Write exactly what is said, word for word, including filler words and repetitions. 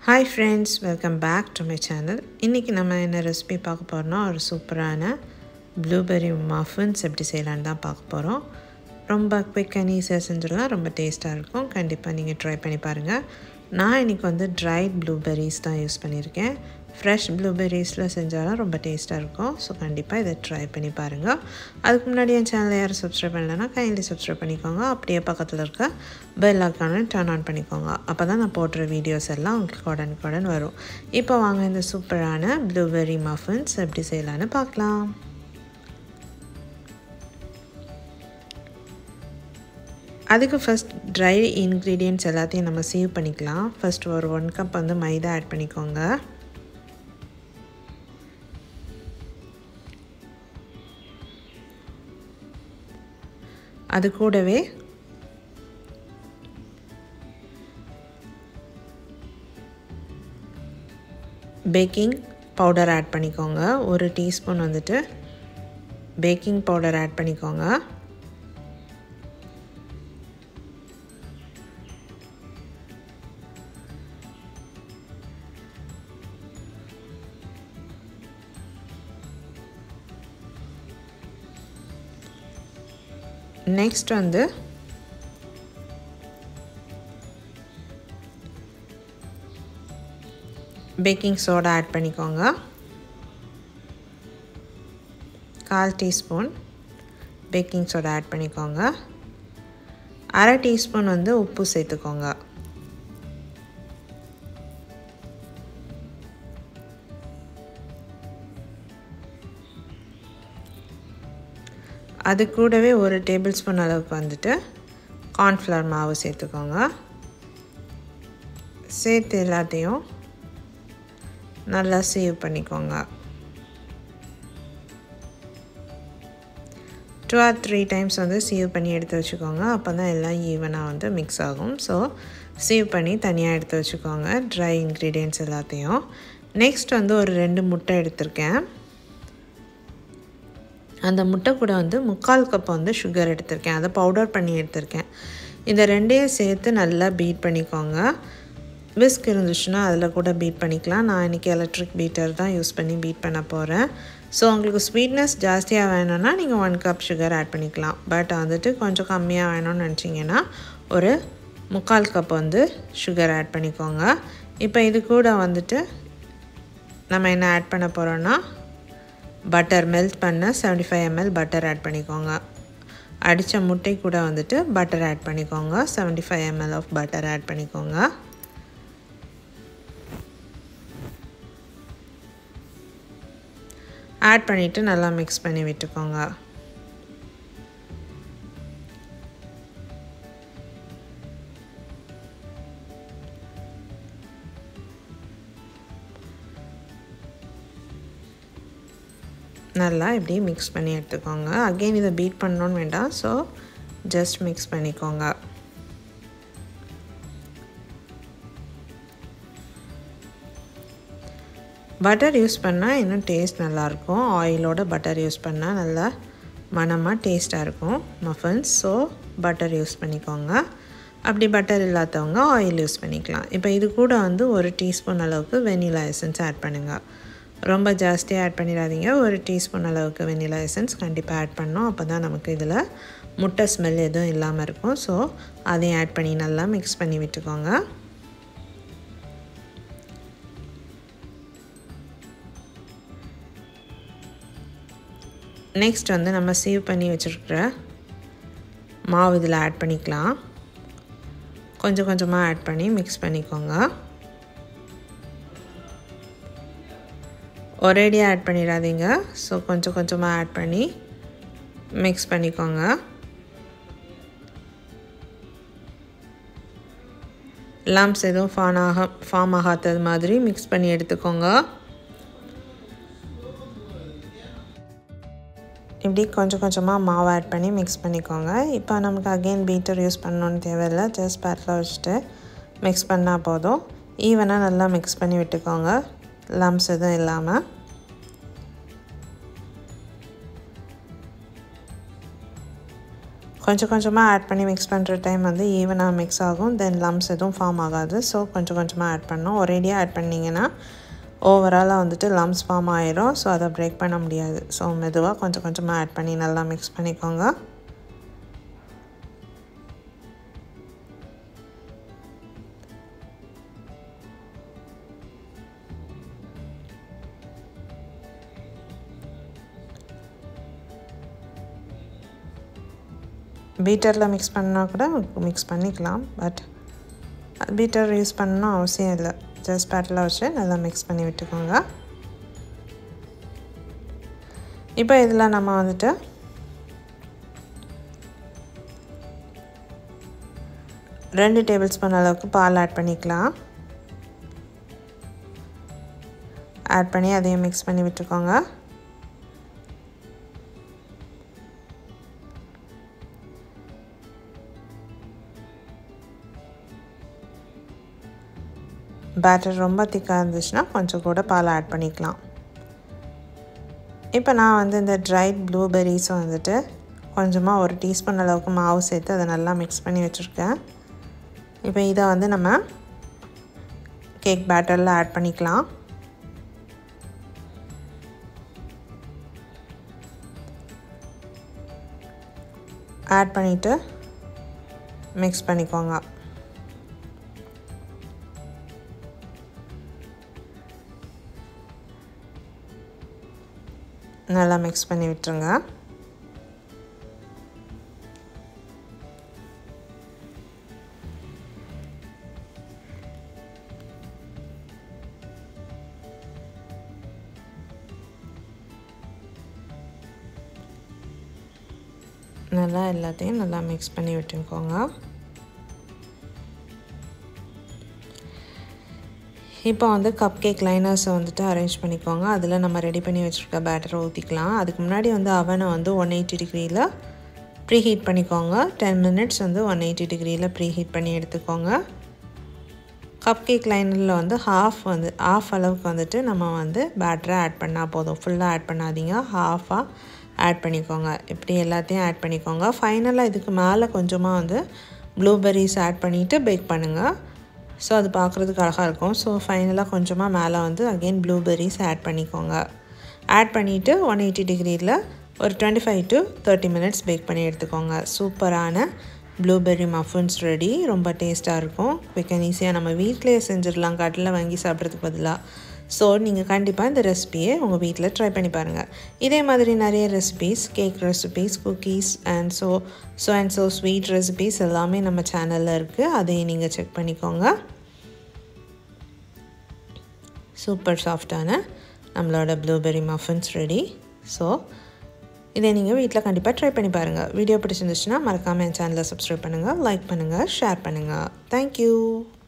Hi friends, welcome back to my channel. இன்னைக்கு நம்ம என்ன ரெசிபி பார்க்க போறோம்னா ஒரு சூப்பரான blueberry muffins எப்படி செய்யலாம்னு தான் பார்க்க போறோம். ரொம்ப குயிக் அண்ட் ஈஸியா செஞ்சிடலாம். ரொம்ப டேஸ்டா இருக்கும். கண்டிப்பா நீங்க ட்ரை பண்ணி பாருங்க. நான் இன்னைக்கு வந்து dried blueberries தான் யூஸ் பண்ணியிருக்கேன். fresh blueberriesல செஞ்சாலும் ரொம்ப டேஸ்டா இருக்கும். சோ கண்டிப்பா இத ட்ரை பண்ணி பாருங்க. அதுக்கு முன்னாடி என் சேனலை யாரும் subscribe பண்ணலனா kindly subscribe பண்ணிக்கோங்க. அப்படியே பக்கத்துல இருக்க bell icon-ஐ turn on பண்ணிக்கோங்க. அப்பதான் நான் போடுற வீடியோஸ் எல்லாம் உங்களுக்கு உடனுக்குடன் வரும். இப்போ வாங்க இந்த சூப்பரான blueberry muffins எப்படி செய்யலாம்னு பார்க்கலாம். அதுக்கு ஃபர்ஸ்ட் dry ingredients எல்லாத்தையும் நம்ம சேவ் பண்ணிக்கலாம். ஃபர்ஸ்ட் ஒரு one cup வந்து மைதா ஆட் பண்ணிக்கோங்க. அது கூடவே பேக்கிங் பவுடர் ஆட் பண்ணிக்கோங்க. ஒரு டீஸ்பூன் வந்துட்டு பேக்கிங் பவுடர் ஆட் பண்ணிக்கோங்க. நெக்ஸ்ட் வந்து பேக்கிங் சோடா ஆட் பண்ணிக்கோங்க. கால் டீஸ்பூன் பேக்கிங் சோடா ஆட் பண்ணிக்கோங்க. அரை டீஸ்பூன் வந்து உப்பு சேர்த்துக்கோங்க. அது கூடவே ஒரு டேபிள் ஸ்பூன் அளவுக்கு வந்துட்டு கார்ன்ஃப்ளவர் மாவு சேர்த்துக்கோங்க. சேர்த்து எல்லாத்தையும் நல்லா சேவ் பண்ணிக்கோங்க. டூ ஆர் த்ரீ டைம்ஸ் வந்து சேவ் பண்ணி எடுத்து வச்சுக்கோங்க. அப்போ தான் எல்லாம் ஈவனாக வந்து மிக்ஸ் ஆகும். ஸோ சேவ் பண்ணி தனியாக எடுத்து வச்சுக்கோங்க ட்ரை இன்க்ரீடியன்ட்ஸ் எல்லாத்தையும். நெக்ஸ்ட் வந்து ஒரு ரெண்டு முட்டை எடுத்திருக்கேன். அந்த முட்டை கூட வந்து முக்கால் கப் வந்து சுகர் எடுத்திருக்கேன். அதை பவுடர் பண்ணி எடுத்திருக்கேன். இந்த ரெண்டையும் சேர்த்து நல்லா பீட் பண்ணிக்கோங்க. விஸ்க் இருந்துச்சுன்னா அதில் கூட பீட் பண்ணிக்கலாம். நான் இன்றைக்கி எலக்ட்ரிக் பீட்டர் தான் யூஸ் பண்ணி பீட் பண்ண போகிறேன். ஸோ உங்களுக்கு ஸ்வீட்னஸ் ஜாஸ்தியாக வேணும்னா நீங்கள் ஒன் கப் சுகர் ஆட் பண்ணிக்கலாம். பட் வந்துட்டு கொஞ்சம் கம்மியாக வேணும்னு நினச்சிங்கன்னா ஒரு முக்கால் கப் வந்து சுகர் ஆட் பண்ணிக்கோங்க. இப்போ இது கூட வந்துட்டு நம்ம என்ன ஆட் பண்ண போகிறோன்னா பட்டர் மெல்ட் பண்ண seventy five ML butter add பண்ணிக்கோங்க. அடித்த முட்டை கூட வந்துட்டு பட்டர் ஆட் பண்ணிக்கோங்க. Seventy five ML of butter add பண்ணிக்கோங்க. ஆட் பண்ணிவிட்டு நல்லா மிக்ஸ் பண்ணி விட்டுக்கோங்க. நல்லா இப்படி மிக்ஸ் பண்ணி எடுத்துக்கோங்க. அகெயின் இதை பீட் பண்ணணும்னு வேண்டாம். ஸோ ஜஸ்ட் மிக்ஸ் பண்ணிக்கோங்க. பட்டர் யூஸ் பண்ணால் இன்னும் டேஸ்ட் நல்லாயிருக்கும். ஆயிலோட பட்டர் யூஸ் பண்ணால் நல்லா மணமாக டேஸ்ட்டாக இருக்கும் மஃபன்ஸ். ஸோ பட்டர் யூஸ் பண்ணிக்கோங்க. அப்படி பட்டர் இல்லாதவங்க ஆயில் யூஸ் பண்ணிக்கலாம். இப்போ இது கூட வந்து ஒரு டீஸ்பூன் அளவுக்கு வெனிலா எசன்ஸ் ஆட் பண்ணுங்கள். ரொம்ப ஜாஸ்தியாக ஆட் பண்ணிடாதீங்க. ஒரு டீஸ்பூன் அளவுக்கு வெனிலா எசன்ஸ் கண்டிப்பாக ஆட் பண்ணோம். அப்போ தான் நமக்கு இதில் முட்டை ஸ்மெல் எதுவும் இல்லாமல் இருக்கும். ஸோ அதையும் ஆட் பண்ணி நல்லா மிக்ஸ் பண்ணி விட்டுக்கோங்க. நெக்ஸ்ட் வந்து நம்ம சேவ் பண்ணி வச்சுருக்கிற மாவு இதில் ஆட் பண்ணிக்கலாம். கொஞ்சம் கொஞ்சமாக ஆட் பண்ணி மிக்ஸ் பண்ணிக்கோங்க. ஒரேடியாக ஆட் பண்ணிடாதீங்க. ஸோ கொஞ்சம் கொஞ்சமாக ஆட் பண்ணி மிக்ஸ் பண்ணிக்கோங்க. லம்ப்ஸ் எதுவும் ஃபார்ம் ஆக ஃபார்ம் ஆகாதது மாதிரி மிக்ஸ் பண்ணி எடுத்துக்கோங்க. இப்படி கொஞ்சம் கொஞ்சமாக மாவு ஆட் பண்ணி மிக்ஸ் பண்ணிக்கோங்க. இப்போ நமக்கு அகெயின் பீட்டர் யூஸ் பண்ணணுன்னு தேவையில்லை. ஜஸ்ட் பேட்டில் வச்சுட்டு மிக்ஸ் பண்ணால் போதும். ஈவனாக நல்லா மிக்ஸ் பண்ணி விட்டுக்கோங்க. லம்ப்ஸ் எதுவும் இல்லாமல். கொஞ்சம் கொஞ்சமாக ஆட் பண்ணி மிக்ஸ் பண்ணுற டைம் வந்து ஈவனாக மிக்ஸ் ஆகும். தென் லம்ஸ் எதுவும் ஃபார்ம் ஆகாது. ஸோ கொஞ்சம் கொஞ்சமாக ஆட் பண்ணணும். ஒரேடியாக ஆட் பண்ணிங்கன்னா ஓவராலாக வந்துட்டு லம்ஸ் ஃபார்ம் ஆயிரும். ஸோ அதை பிரேக் பண்ண முடியாது. ஸோ மெதுவாக கொஞ்சம் கொஞ்சமாக ஆட் பண்ணி நல்லா மிக்ஸ் பண்ணிக்கோங்க. பீட்டரில் மிக்ஸ் பண்ணால் கூட மிக்ஸ் பண்ணிக்கலாம். பட் பீட்டர் யூஸ் பண்ணணும் அவசியம் இல்லை. ஜஸ்ட் பேட்டில் வச்சு நல்லா மிக்ஸ் பண்ணி விட்டுக்கோங்க. இப்போ இதில் நம்ம வந்துட்டு ரெண்டு டேபிள் ஸ்பூன் அளவுக்கு பால் ஆட் பண்ணிக்கலாம். ஆட் பண்ணி அதையும் மிக்ஸ் பண்ணி விட்டுக்கோங்க. பேட்டர் ரொம்ப திக்காக இருந்துச்சுன்னா கொஞ்சம் கூட பால் ஆட் பண்ணிக்கலாம். இப்போ நான் வந்து இந்த ட்ரைட் ப்ளூபெர்ரிஸ் வந்துட்டு கொஞ்சமாக ஒரு டீஸ்பூன் அளவுக்கு மாவு சேர்த்து அதை நல்லா மிக்ஸ் பண்ணி வச்சுருக்கேன். இப்போ இதை வந்து நம்ம கேக் பேட்டரில் ஆட் பண்ணிக்கலாம். ஆட் பண்ணிவிட்டு மிக்ஸ் பண்ணிக்கோங்க. நல்லா மிக்ஸ் பண்ணி விட்டுருங்க. நல்லா எல்லாத்தையும் நல்லா மிக்ஸ் பண்ணி விட்டுக்கோங்க. இப்போ வந்து கப் கேக் லைனர்ஸை வந்துட்டு அரேஞ்ச் பண்ணிக்கோங்க. அதில் நம்ம ரெடி பண்ணி வச்சுருக்க பேட்டரை ஊற்றிக்கலாம். அதுக்கு முன்னாடி வந்து அவனை வந்து ஒன் எயிட்டி டிகிரியில் ப்ரீ ஹீட் பண்ணிக்கோங்க. டென் மினிட்ஸ் வந்து ஒன் எயிட்டி டிகிரியில் ப்ரீ ஹீட் பண்ணி எடுத்துக்கோங்க. கப் கேக் லைனரில் வந்து ஹாஃப் வந்து ஹாஃப் அளவுக்கு வந்துட்டு நம்ம வந்து பேட்டரை ஆட் பண்ணால் போதும். ஃபுல்லாக ஆட் பண்ணாதீங்க, ஹாஃபாக ஆட் பண்ணிக்கோங்க. இப்படி எல்லாத்தையும் ஆட் பண்ணிக்கோங்க. ஃபைனலாக இதுக்கு மேலே கொஞ்சமாக வந்து ப்ளூபெர்ரிஸ் ஆட் பண்ணிவிட்டு பேக் பண்ணுங்கள். ஸோ அது பார்க்குறதுக்கு அழகாக இருக்கும். ஸோ ஃபைனலாக கொஞ்சமாக மேலே வந்து அகெயின் ப்ளூபெர்ரிஸ் ஆட் பண்ணிக்கோங்க. ஆட் பண்ணிவிட்டு ஒன் எயிட்டி டிகிரியில் ஒரு twenty five to thirty minutes bake பண்ணி எடுத்துக்கோங்க. சூப்பரான ப்ளூபெர்ரி மஃபின்ஸ் ரெடி. ரொம்ப டேஸ்ட்டாக இருக்கும். குயிக் அண்ட் ஈஸியாக நம்ம வீட்டிலேயே செஞ்சிடலாம், கடையில் வாங்கி சாப்பிட்றதுக்கு பதிலாக. ஸோ நீங்கள் கண்டிப்பாக இந்த ரெசிபியை உங்கள் வீட்டில் ட்ரை பண்ணி பாருங்கள். இதே மாதிரி நிறைய recipes, cake recipes, cookies and so so and so sweet recipes எல்லாமே நம்ம சேனலில் இருக்குது. அதையும் நீங்கள் செக் பண்ணிக்கோங்க. சூப்பர் சாஃப்டான நம்மளோட ப்ளூபெர்ரி மஃபின்ஸ் ரெடி. ஸோ இதை நீங்கள் வீட்டில் கண்டிப்பாக ட்ரை பண்ணி பாருங்கள். வீடியோ பிடிச்சிருந்துச்சுன்னா மறக்காமல் என் சேனலை சப்ஸ்கிரைப் பண்ணுங்கள், லைக் பண்ணுங்கள், ஷேர் பண்ணுங்கள். தேங்க்யூ.